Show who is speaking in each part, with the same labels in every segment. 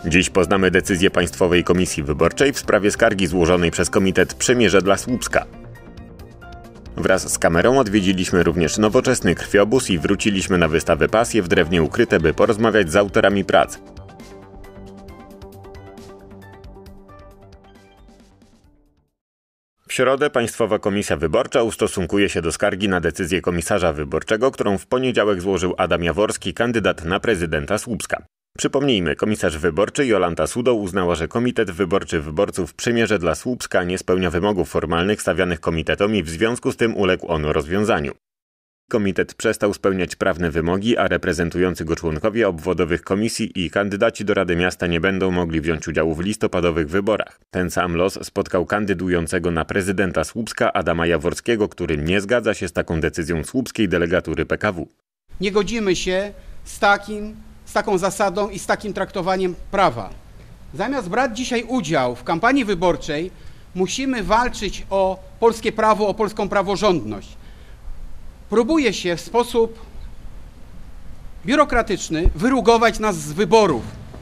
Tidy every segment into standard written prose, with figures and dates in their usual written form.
Speaker 1: Dziś poznamy decyzję Państwowej Komisji Wyborczej w sprawie skargi złożonej przez Komitet Przymierze dla Słupska. Wraz z kamerą odwiedziliśmy również nowoczesny krwiobóz i wróciliśmy na wystawę Pasje w drewnie ukryte, by porozmawiać z autorami prac. W środę Państwowa Komisja Wyborcza ustosunkuje się do skargi na decyzję komisarza wyborczego, którą w poniedziałek złożył Adam Jaworski, kandydat na prezydenta Słupska. Przypomnijmy, komisarz wyborczy Jolanta Sudo uznała, że Komitet Wyborczy Wyborców Przymierze dla Słupska nie spełnia wymogów formalnych stawianych komitetom i w związku z tym uległ on rozwiązaniu. Komitet przestał spełniać prawne wymogi, a reprezentujący go członkowie obwodowych komisji i kandydaci do Rady Miasta nie będą mogli wziąć udziału w listopadowych wyborach. Ten sam los spotkał kandydującego na prezydenta Słupska Adama Jaworskiego, który nie zgadza się z taką decyzją słupskiej delegatury PKW.
Speaker 2: Nie godzimy się z taką zasadą i z takim traktowaniem prawa. Zamiast brać dzisiaj udział w kampanii wyborczej, musimy walczyć o polskie prawo, o polską praworządność. Próbuje się w sposób biurokratyczny wyrugować nas z wyborów.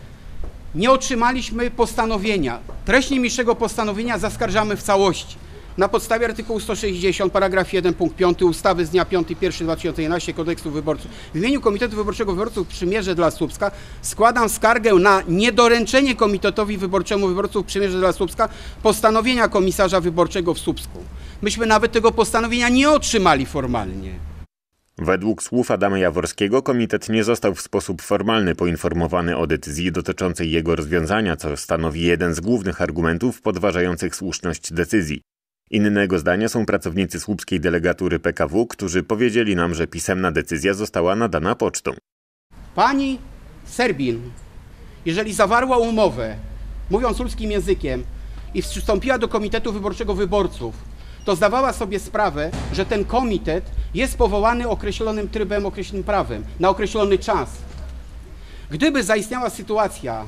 Speaker 2: Nie otrzymaliśmy postanowienia. Treść niniejszego postanowienia zaskarżamy w całości. Na podstawie artykułu 160, paragraf 1, punkt 5 ustawy z dnia 5.1.2011 Kodeksu Wyborczego w imieniu Komitetu Wyborczego Wyborców Przymierze dla Słupska składam skargę na niedoręczenie Komitetowi Wyborczemu Wyborców Przymierze dla Słupska postanowienia komisarza wyborczego w Słupsku. Myśmy nawet tego postanowienia nie otrzymali formalnie.
Speaker 1: Według słów Adama Jaworskiego komitet nie został w sposób formalny poinformowany o decyzji dotyczącej jego rozwiązania, co stanowi jeden z głównych argumentów podważających słuszność decyzji. Innego zdania są pracownicy słupskiej delegatury PKW, którzy powiedzieli nam, że pisemna decyzja została nadana pocztą.
Speaker 2: Pani Serbin, jeżeli zawarła umowę, mówiąc ludzkim językiem, i przystąpiła do Komitetu Wyborczego Wyborców, to zdawała sobie sprawę, że ten komitet jest powołany określonym trybem, określonym prawem, na określony czas. Gdyby zaistniała sytuacja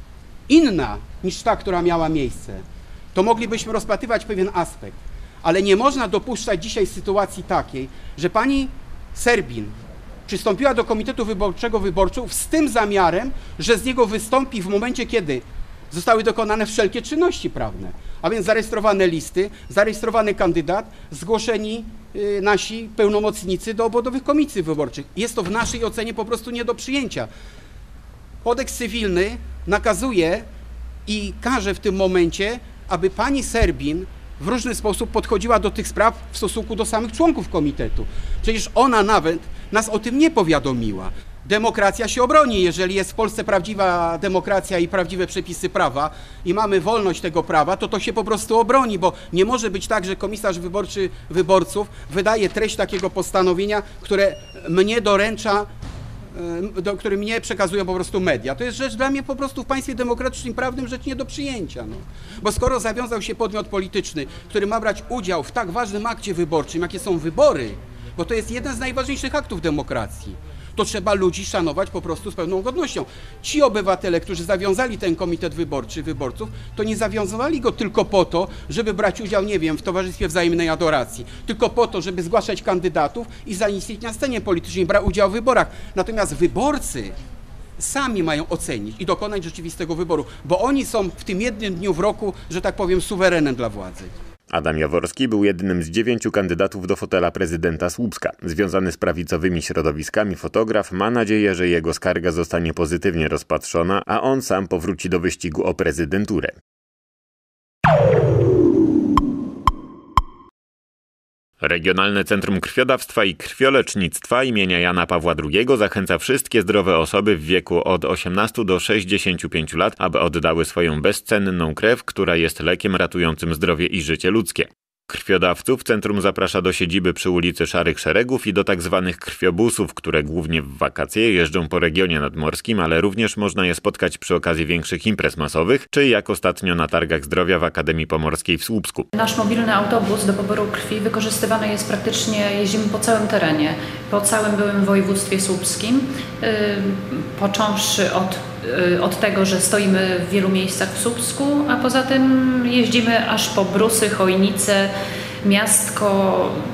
Speaker 2: inna niż ta, która miała miejsce, to moglibyśmy rozpatrywać pewien aspekt. Ale nie można dopuszczać dzisiaj sytuacji takiej, że pani Serbin przystąpiła do Komitetu Wyborczego Wyborców z tym zamiarem, że z niego wystąpi w momencie, kiedy zostały dokonane wszelkie czynności prawne, a więc zarejestrowane listy, zarejestrowany kandydat, zgłoszeni nasi pełnomocnicy do obwodowych komisji wyborczych. Jest to w naszej ocenie po prostu nie do przyjęcia. Kodeks cywilny nakazuje i każe w tym momencie, aby pani Serbin w różny sposób podchodziła do tych spraw w stosunku do samych członków komitetu. Przecież ona nawet nas o tym nie powiadomiła. Demokracja się obroni, jeżeli jest w Polsce prawdziwa demokracja i prawdziwe przepisy prawa i mamy wolność tego prawa, to się po prostu obroni, bo nie może być tak, że komisarz wyborczy wyborców wydaje treść takiego postanowienia, które mnie doręcza, który mnie przekazują po prostu media. To jest rzecz dla mnie po prostu w państwie demokratycznym prawnym rzecz nie do przyjęcia. No. Bo skoro zawiązał się podmiot polityczny, który ma brać udział w tak ważnym akcie wyborczym, jakie są wybory, bo to jest jeden z najważniejszych aktów demokracji, to trzeba ludzi szanować po prostu z pewną godnością. Ci obywatele, którzy zawiązali ten komitet wyborczy wyborców, to nie zawiązali go tylko po to, żeby brać udział, nie wiem, w towarzystwie wzajemnej adoracji, tylko po to, żeby zgłaszać kandydatów i zaistnieć na scenie politycznej, brać udział w wyborach. Natomiast wyborcy sami mają ocenić i dokonać rzeczywistego wyboru, bo oni są w tym jednym dniu w roku, że tak powiem, suwerenem dla władzy.
Speaker 1: Adam Jaworski był jednym z 9 kandydatów do fotela prezydenta Słupska. Związany z prawicowymi środowiskami fotograf ma nadzieję, że jego skarga zostanie pozytywnie rozpatrzona, a on sam powróci do wyścigu o prezydenturę. Regionalne Centrum Krwiodawstwa i Krwiolecznictwa imienia Jana Pawła II zachęca wszystkie zdrowe osoby w wieku od 18 do 65 lat, aby oddały swoją bezcenną krew, która jest lekiem ratującym zdrowie i życie ludzkie. Krwiodawców centrum zaprasza do siedziby przy ulicy Szarych Szeregów i do tzw. krwiobusów, które głównie w wakacje jeżdżą po regionie nadmorskim, ale również można je spotkać przy okazji większych imprez masowych, czy jak ostatnio na targach zdrowia w Akademii Pomorskiej w Słupsku.
Speaker 3: Nasz mobilny autobus do poboru krwi wykorzystywany jest praktycznie, jeździmy po całym terenie, po całym byłym województwie słupskim, począwszy od tego, że stoimy w wielu miejscach w Słupsku, a poza tym jeździmy aż po Brusy, Chojnice, Miastko,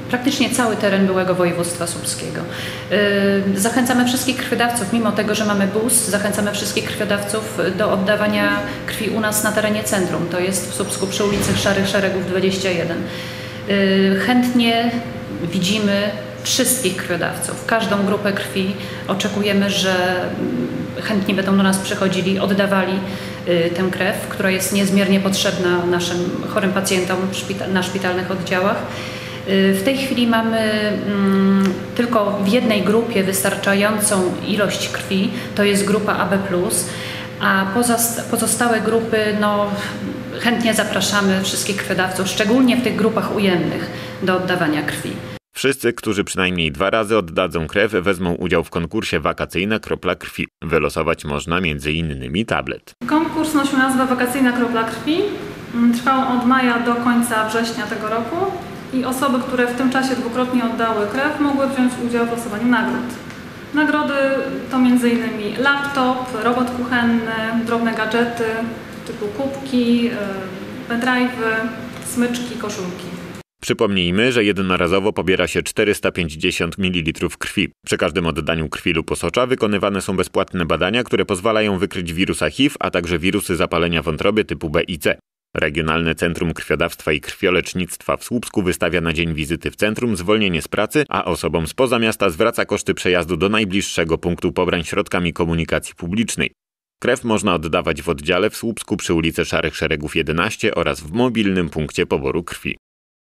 Speaker 3: praktycznie cały teren byłego województwa słupskiego. Zachęcamy wszystkich krwiodawców, mimo tego, że mamy BUS, zachęcamy wszystkich krwiodawców do oddawania krwi u nas na terenie centrum. To jest w Słupsku przy ulicy Szarych Szeregów 21. Chętnie widzimy wszystkich krwiodawców, każdą grupę krwi. Oczekujemy, że chętnie będą do nas przychodzili, oddawali tę krew, która jest niezmiernie potrzebna naszym chorym pacjentom na szpitalnych oddziałach. W tej chwili mamy tylko w jednej grupie wystarczającą ilość krwi, to jest grupa AB+, a pozostałe grupy chętnie zapraszamy wszystkich krwiodawców, szczególnie w tych grupach ujemnych, do oddawania krwi.
Speaker 1: Wszyscy, którzy przynajmniej 2 razy oddadzą krew, wezmą udział w konkursie Wakacyjna Kropla Krwi. Wylosować można m.in. tablet.
Speaker 4: Konkurs nosił nazwę Wakacyjna Kropla Krwi. Trwał od maja do końca września tego roku i osoby, które w tym czasie 2-krotnie oddały krew, mogły wziąć udział w losowaniu nagród. Nagrody to m.in. laptop, robot kuchenny, drobne gadżety typu kubki, pendrive'y, smyczki, koszulki.
Speaker 1: Przypomnijmy, że jednorazowo pobiera się 450 ml krwi. Przy każdym oddaniu krwi lub osocza wykonywane są bezpłatne badania, które pozwalają wykryć wirusa HIV, a także wirusy zapalenia wątroby typu B i C. Regionalne Centrum Krwiodawstwa i Krwiolecznictwa w Słupsku wystawia na dzień wizyty w centrum zwolnienie z pracy, a osobom spoza miasta zwraca koszty przejazdu do najbliższego punktu pobrań środkami komunikacji publicznej. Krew można oddawać w oddziale w Słupsku przy ulicy Szarych Szeregów 11 oraz w mobilnym punkcie poboru krwi.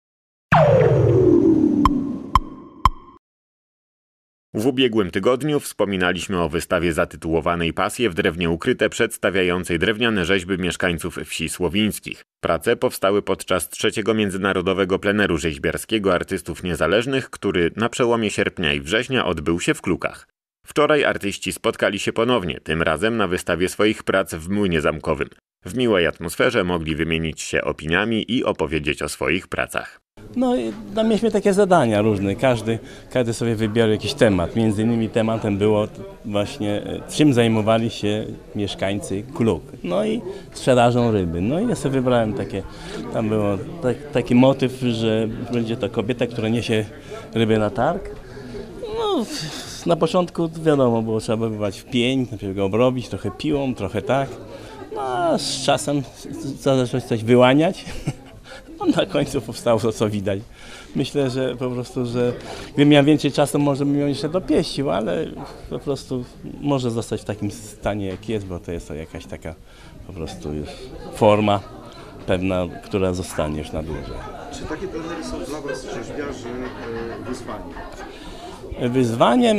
Speaker 1: W ubiegłym tygodniu wspominaliśmy o wystawie zatytułowanej Pasje w drewnie ukryte, przedstawiającej drewniane rzeźby mieszkańców wsi słowińskich. Prace powstały podczas 3. Międzynarodowego Pleneru Rzeźbiarskiego Artystów Niezależnych, który na przełomie sierpnia i września odbył się w Klukach. Wczoraj artyści spotkali się ponownie, tym razem na wystawie swoich prac w Młynie Zamkowym. W miłej atmosferze mogli wymienić się opiniami i opowiedzieć o swoich pracach.
Speaker 5: No i tam mieliśmy takie zadania różne, każdy sobie wybierał jakiś temat. Między innymi tematem było właśnie czym zajmowali się mieszkańcy Kluk. No i sprzedażą ryby. No i ja sobie wybrałem tam było taki motyw, że będzie to kobieta, która niesie ryby na targ. No na początku wiadomo było, trzeba bywać w pień, najpierw go obrobić, trochę piłą, trochę tak. No a z czasem zacząć coś wyłaniać. No, na końcu powstało to, co widać. Myślę, że po prostu, że gdybym miał więcej czasu, może bym ją jeszcze dopieścił, ale po prostu może zostać w takim stanie, jak jest, bo to jest to jakaś taka po prostu już forma pewna, która zostanie już na dłużej.
Speaker 6: Czy takie plenery są dla Was, rzeźbiarzy, wyzwaniem?
Speaker 5: Wyzwaniem,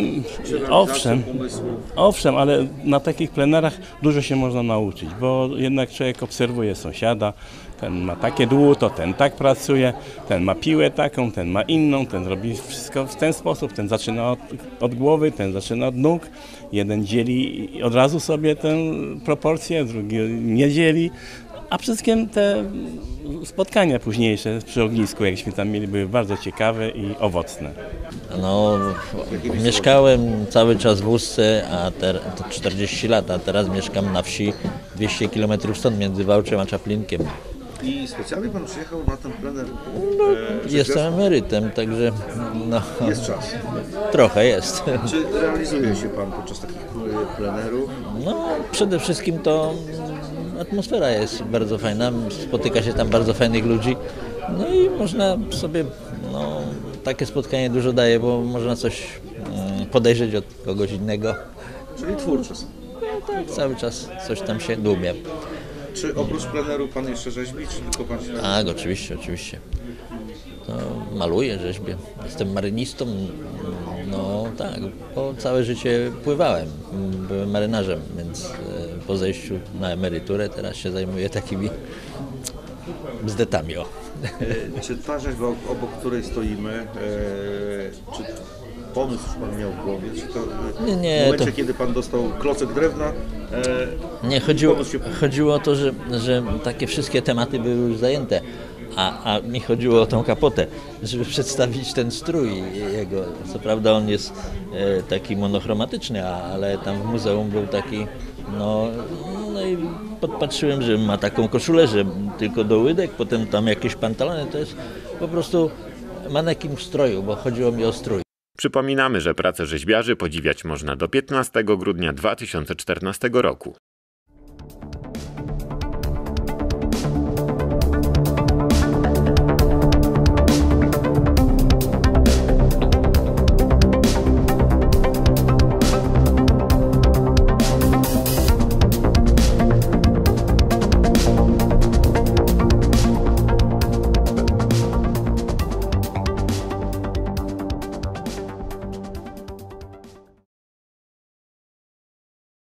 Speaker 5: owszem, ale na takich plenerach dużo się można nauczyć, bo jednak człowiek obserwuje sąsiada, ten ma takie dłuto, ten tak pracuje, ten ma piłę taką, ten ma inną, ten robi wszystko w ten sposób, ten zaczyna od głowy, ten zaczyna od nóg, jeden dzieli od razu sobie tę proporcję, drugi nie dzieli. A przede wszystkim te spotkania późniejsze przy ognisku, jakśmy tam mieli, były bardzo ciekawe i owocne.
Speaker 7: No, mieszkałem cały czas w Ustce, to 40 lat, a teraz mieszkam na wsi 200 km stąd, między Wałczem a Czaplinkiem.
Speaker 6: I specjalnie Pan przyjechał na ten plener?
Speaker 7: Jestem emerytem, także
Speaker 6: jest czas.
Speaker 7: Trochę jest.
Speaker 6: Czy realizuje się Pan podczas takich plenerów?
Speaker 7: No, przede wszystkim to atmosfera jest bardzo fajna, spotyka się tam bardzo fajnych ludzi, no i można sobie, takie spotkanie dużo daje, bo można coś podejrzeć od kogoś innego.
Speaker 6: Czyli twórcze są.
Speaker 7: No tak, cały czas coś tam się dłubie.
Speaker 6: Czy oprócz pleneru Pan jeszcze rzeźbi, czy tylko Pan się...
Speaker 7: Tak, oczywiście. No, maluję, rzeźbię. Jestem marynistą, no tak, bo całe życie pływałem. Byłem marynarzem, więc po zejściu na emeryturę teraz się zajmuję takimi bzdetami.
Speaker 6: Czy ta rzeźba, obok której stoimy, czy pomysł już Pan miał w głowie? Czy to
Speaker 7: nie,
Speaker 6: w momencie, kiedy Pan dostał klocek drewna?
Speaker 7: Nie, chodziło o to, że takie wszystkie tematy były już zajęte, a mi chodziło o tą kapotę, żeby przedstawić ten strój jego. Co prawda on jest taki monochromatyczny, ale tam w muzeum był taki, no i podpatrzyłem, że ma taką koszulę, że tylko do łydek, potem tam jakieś pantalony, to jest po prostu manekin w stroju, bo chodziło mi o strój.
Speaker 1: Przypominamy, że pracę rzeźbiarzy podziwiać można do 15 grudnia 2014 roku.